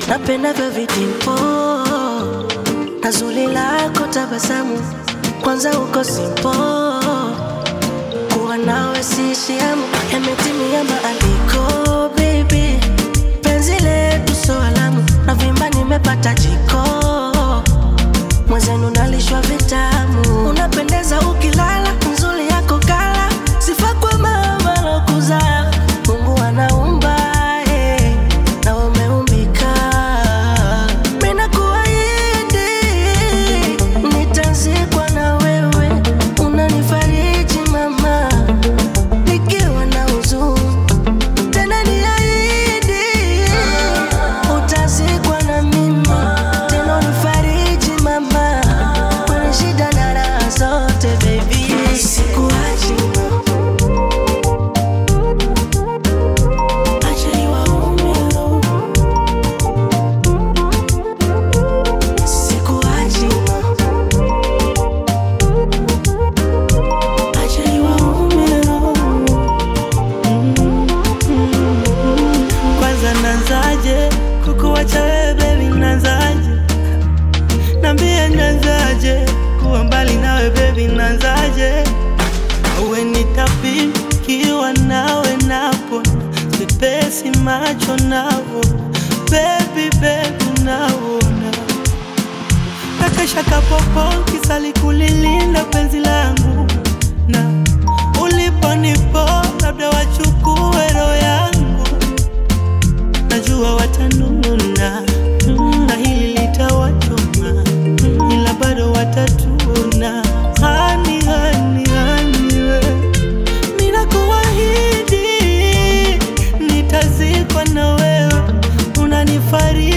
napenda vyo vitimpo na zuri lako tabasamu, kwanza uko simpo, kuwa nawe sishiamu, yametimia maandiko baby, penzi letu so alamu, na vimba nimepata jiko, mwezenu nalishwa vitamu, unapendeza ukilala, nzuri yako kala, sifa kwa mama lokuza, Mungu anaumba na umeumbika, mina kuahidi nitazikwa na wewe, unanifariji mama nikiwa na huzuni, tena niahidi utazikwa na mimi, tena unifariji mama kwenye shida na raha zote baby, sikuachi kukuacha wewe baby nanzaje, nambie nanzaje, kuwa mbali nawe baby nanzaje, uwe nitapikiwa nawe napo, sipesi macho navo baby baby naona, nakesha kapopo kisali kulilinda penzi langu, na uliponipo labda wachukue roho yangu, najua watanuna na hili litawachoma, ila bado watatuna. Hani hani hani we, mina kuahidi nitazikwa na wewe, unanifariji